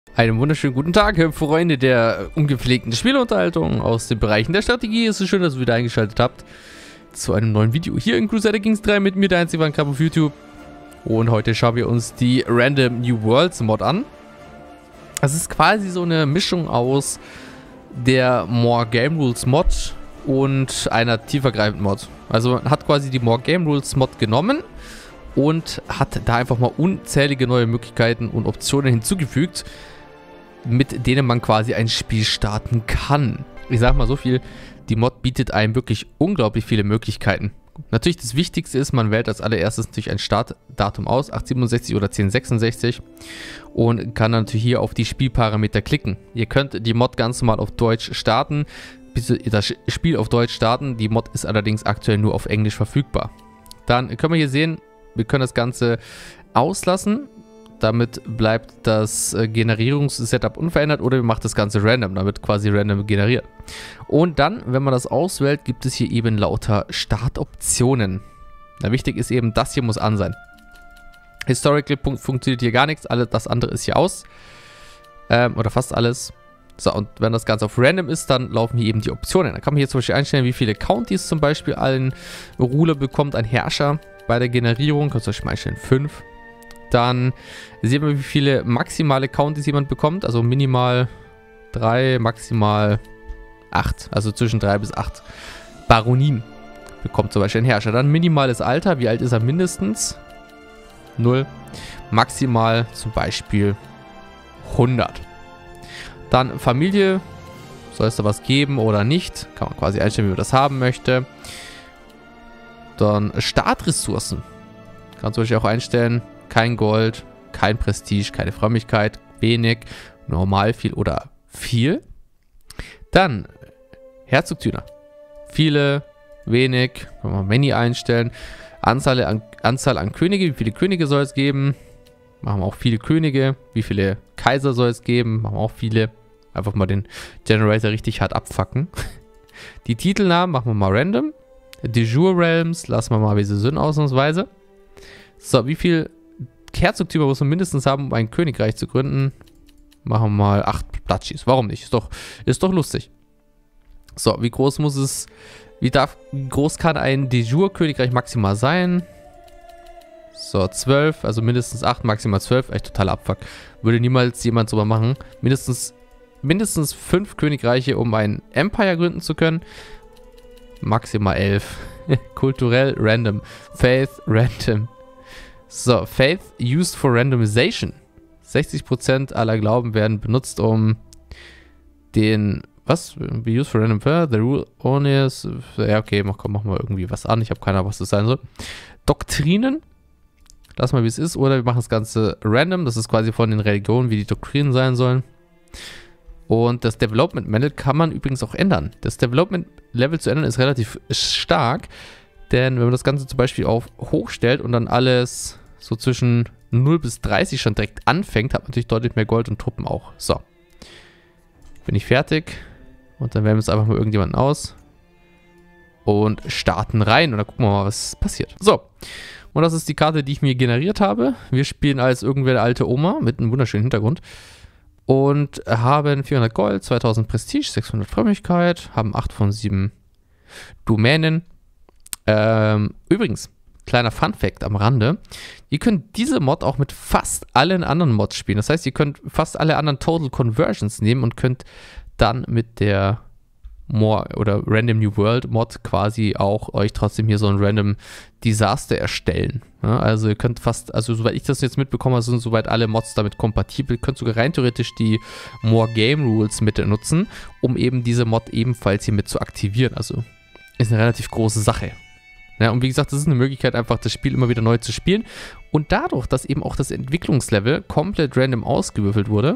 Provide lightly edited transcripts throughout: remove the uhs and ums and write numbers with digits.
Einen wunderschönen guten Tag, Freunde der ungepflegten Spielunterhaltung aus den Bereichen der Strategie. Es ist schön, dass ihr wieder eingeschaltet habt zu einem neuen Video hier in Crusader Kings 3 mit mir, der einzige Krab auf YouTube. Und heute schauen wir uns die Random New Worlds Mod an. Das ist quasi so eine Mischung aus der More Game Rules Mod und einer tiefergreifenden Mod. Also man hat quasi die More Game Rules Mod genommen und hat da einfach mal unzählige neue Möglichkeiten und Optionen hinzugefügt, mit denen man quasi ein Spiel starten kann. Ich sag mal so viel, die Mod bietet einem wirklich unglaublich viele Möglichkeiten. Natürlich das Wichtigste ist, man wählt als allererstes natürlich ein Startdatum aus, 867 oder 1066, und kann dann natürlich hier auf die Spielparameter klicken. Ihr könnt die Mod ganz normal auf Deutsch starten, bis das Spiel auf Deutsch starten. Die Mod ist allerdings aktuell nur auf Englisch verfügbar. Dann können wir hier sehen, wir können das Ganze auslassen. Damit bleibt das Generierungssetup unverändert, oder wir machen das Ganze random, damit quasi random generiert. Und dann, wenn man das auswählt, gibt es hier eben lauter Startoptionen. Na, wichtig ist eben, das hier muss an sein. Historical funktioniert hier gar nichts, alles das andere ist hier aus. Oder fast alles. So, und wenn das Ganze auf random ist, dann laufen hier eben die Optionen. Da kann man hier zum Beispiel einstellen, wie viele Counties zum Beispiel ein Ruler bekommt, ein Herrscher bei der Generierung. Kannst du zum Beispiel mal einstellen 5. Dann sehen wir, wie viele maximale Counties jemand bekommt. Also minimal 3, maximal 8. Also zwischen 3 bis 8 Baronien bekommt zum Beispiel ein Herrscher. Dann minimales Alter. Wie alt ist er mindestens? 0. Maximal zum Beispiel 100. Dann Familie. Soll es da was geben oder nicht? Kann man quasi einstellen, wie man das haben möchte. Dann Startressourcen. Kann zum Beispiel auch einstellen, kein Gold, kein Prestige, keine Frömmigkeit, wenig, normal viel oder viel. Dann Herzogtümer. Viele, wenig, kann man Many einstellen. Anzahl an Könige, wie viele Könige soll es geben? Machen wir auch viele Könige. Wie viele Kaiser soll es geben? Machen wir auch viele. Einfach mal den Generator richtig hart abfacken. Die Titelnamen machen wir mal random. De jure Realms lassen wir mal, wie sie sind, ausnahmsweise. So, wie viel Herzogtümer muss man mindestens haben, um ein Königreich zu gründen? Machen wir mal 8 Duchies. Warum nicht? Ist doch lustig. So, wie groß muss es... Wie groß kann ein de jure Königreich maximal sein? So, 12, also mindestens 8, maximal 12. Echt totaler Abfuck. Würde niemals jemand so mal machen. Mindestens 5 Königreiche, um ein Empire gründen zu können. Maximal 11. Kulturell random. Faith random. So, Faith used for randomization. 60% aller Glauben werden benutzt, um den... Was? Be used for random faith? The rule only is... Ja, okay, mach mal irgendwie was an. Ich habe keine Ahnung, was das sein soll. Doktrinen. Lass mal, wie es ist. Oder wir machen das Ganze random. Das ist quasi von den Religionen, wie die Doktrinen sein sollen. Und das Development Level kann man übrigens auch ändern. Das Development Level zu ändern ist relativ stark. Denn wenn man das Ganze zum Beispiel auf hoch stellt und dann alles so zwischen 0 bis 30 schon direkt anfängt, hat man natürlich deutlich mehr Gold und Truppen auch. So. Bin ich fertig. Und dann wählen wir jetzt einfach mal irgendjemanden aus. Und starten rein. Und dann gucken wir mal, was passiert. So. Und das ist die Karte, die ich mir generiert habe. Wir spielen als irgendwer alte Oma mit einem wunderschönen Hintergrund. Und haben 400 Gold, 2000 Prestige, 600 Frömmigkeit. Haben 8 von 7 Domänen. Übrigens, kleiner Funfact am Rande, ihr könnt diese Mod auch mit fast allen anderen Mods spielen. Das heißt, ihr könnt fast alle anderen Total Conversions nehmen und könnt dann mit der More oder Random New World Mod quasi auch euch trotzdem hier so ein Random Disaster erstellen. Ja, also ihr könnt fast, also soweit ich das jetzt mitbekomme, sind soweit alle Mods damit kompatibel. Ihr könnt sogar rein theoretisch die More Game Rules mit nutzen, um eben diese Mod ebenfalls hier mit zu aktivieren. Also ist eine relativ große Sache. Ja, und wie gesagt, das ist eine Möglichkeit, einfach das Spiel immer wieder neu zu spielen. Und dadurch, dass eben auch das Entwicklungslevel komplett random ausgewürfelt wurde,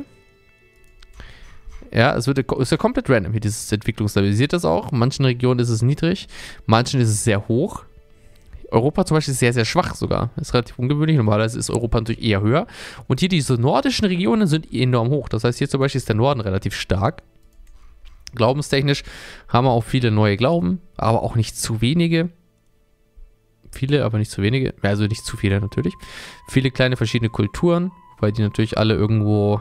ja, ist ja komplett random hier, dieses Entwicklungslevel. Ihr seht das auch, in manchen Regionen ist es niedrig, manchen ist es sehr hoch. Europa zum Beispiel ist sehr, sehr schwach sogar. Das ist relativ ungewöhnlich. Normalerweise ist Europa natürlich eher höher. Und hier diese nordischen Regionen sind enorm hoch. Das heißt, hier zum Beispiel ist der Norden relativ stark. Glaubenstechnisch haben wir auch viele neue Glauben, aber auch nicht zu wenige. Viele, aber nicht zu wenige. Also nicht zu viele natürlich. Viele kleine verschiedene Kulturen, weil die natürlich alle irgendwo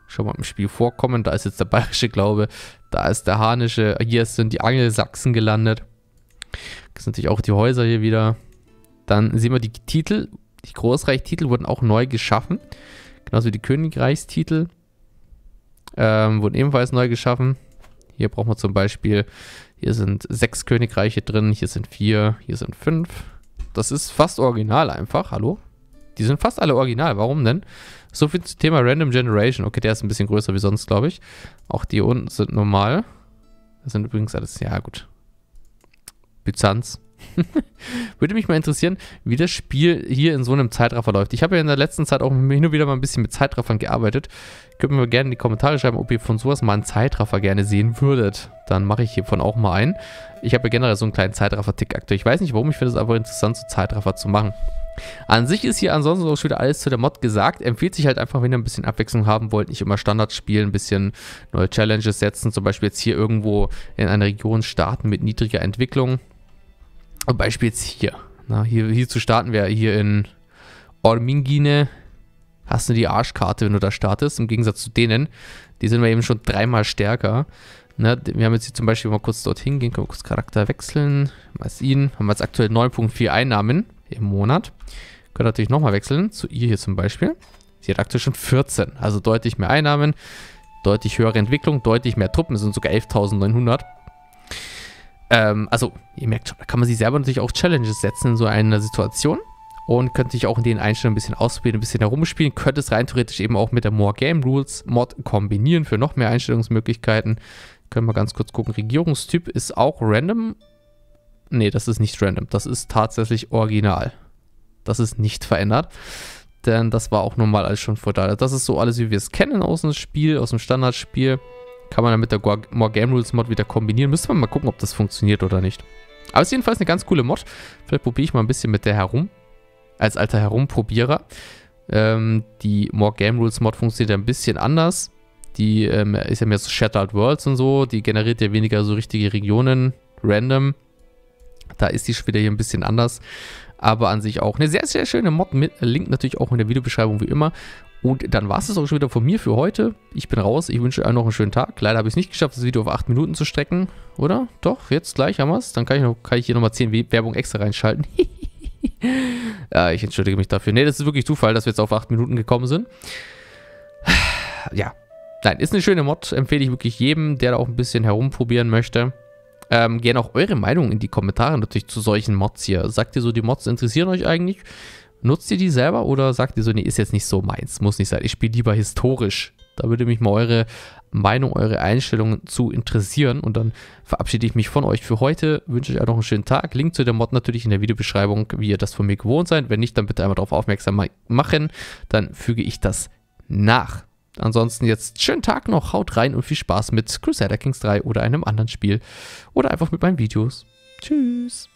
schon mal im Spiel vorkommen. Da ist jetzt der bayerische Glaube, da ist der hanische, hier sind die Angelsachsen gelandet. Das sind natürlich auch die Häuser hier wieder. Dann sehen wir die Titel. Die Großreichstitel wurden auch neu geschaffen. Genauso wie die Königreichstitel wurden ebenfalls neu geschaffen. Hier brauchen wir zum Beispiel, hier sind 6 Königreiche drin, hier sind 4, hier sind 5. Das ist fast original einfach, hallo? Die sind fast alle original, warum denn? So viel zum Thema Random Generation. Okay, der ist ein bisschen größer wie sonst, glaube ich. Auch die unten sind normal. Das sind übrigens alles, ja gut. Byzanz. Würde mich mal interessieren, wie das Spiel hier in so einem Zeitraffer läuft. Ich habe ja in der letzten Zeit auch hin und wieder mal ein bisschen mit Zeitraffern gearbeitet. Könnt mir gerne in die Kommentare schreiben, ob ihr von sowas mal einen Zeitraffer gerne sehen würdet. Dann mache ich hiervon auch mal einen. Ich habe ja generell so einen kleinen Zeitraffer-Tick aktuell. Ich weiß nicht warum, ich finde es aber interessant, so Zeitraffer zu machen. An sich ist hier ansonsten auch schon wieder alles zu der Mod gesagt. Empfiehlt sich halt einfach, wenn ihr ein bisschen Abwechslung haben wollt, nicht immer Standard spielen, ein bisschen neue Challenges setzen. Zum Beispiel jetzt hier irgendwo in einer Region starten mit niedriger Entwicklung. Zum Beispiel jetzt hier. Na, hier zu starten wäre hier in Ormingine. Hast du die Arschkarte, wenn du da startest. Im Gegensatz zu denen, die sind wir eben schon 3-mal stärker. Ne, wir haben jetzt hier zum Beispiel mal kurz dorthin gehen, können wir kurz Charakter wechseln. Was ihn? Haben wir jetzt aktuell 9,4 Einnahmen im Monat. Können natürlich nochmal wechseln. Zu ihr hier zum Beispiel. Sie hat aktuell schon 14. Also deutlich mehr Einnahmen, deutlich höhere Entwicklung, deutlich mehr Truppen. Das sind sogar 11.900. Also, ihr merkt schon, da kann man sich selber natürlich auch Challenges setzen in so einer Situation. Und könnt sich auch in den Einstellungen ein bisschen ausprobieren, ein bisschen herumspielen. Könnt es rein theoretisch eben auch mit der More Game Rules Mod kombinieren für noch mehr Einstellungsmöglichkeiten. Können wir ganz kurz gucken. Regierungstyp ist auch random. Nee, das ist nicht random. Das ist tatsächlich original. Das ist nicht verändert. Denn das war auch normal alles schon vor da. Das ist so alles, wie wir es kennen aus dem Spiel, aus dem Standardspiel. Kann man dann mit der More Game Rules Mod wieder kombinieren. Müsste man mal gucken, ob das funktioniert oder nicht. Aber es ist jedenfalls eine ganz coole Mod. Vielleicht probiere ich mal ein bisschen mit der herum. Als alter Herumprobierer. Die More Game Rules Mod funktioniert ein bisschen anders. Die ist ja mehr so Shattered Worlds und so. Die generiert ja weniger so richtige Regionen, random. Da ist die schon wieder hier ein bisschen anders. Aber an sich auch eine sehr, sehr schöne Mod. Link natürlich auch in der Videobeschreibung wie immer. Und dann war es das auch schon wieder von mir für heute. Ich bin raus. Ich wünsche euch noch einen schönen Tag. Leider habe ich es nicht geschafft, das Video auf 8 Minuten zu strecken. Oder? Doch, jetzt gleich haben wir es. Dann kann ich hier nochmal 10 Werbung extra reinschalten. Ja, ich entschuldige mich dafür. Ne, das ist wirklich Zufall, dass wir jetzt auf 8 Minuten gekommen sind. Ja. Nein, ist eine schöne Mod. Empfehle ich wirklich jedem, der da auch ein bisschen herumprobieren möchte. Gerne auch eure Meinung in die Kommentare natürlich zu solchen Mods hier. Sagt ihr so, die Mods interessieren euch eigentlich? Nutzt ihr die selber oder sagt ihr so, nee, ist jetzt nicht so meins, muss nicht sein. Ich spiele lieber historisch. Da würde mich mal eure Meinung, eure Einstellungen zu interessieren. Und dann verabschiede ich mich von euch für heute. Wünsche euch auch noch einen schönen Tag. Link zu der Mod natürlich in der Videobeschreibung, wie ihr das von mir gewohnt seid. Wenn nicht, dann bitte einmal darauf aufmerksam machen. Dann füge ich das nach. Ansonsten jetzt schönen Tag noch, haut rein und viel Spaß mit Crusader Kings 3 oder einem anderen Spiel. Oder einfach mit meinen Videos. Tschüss.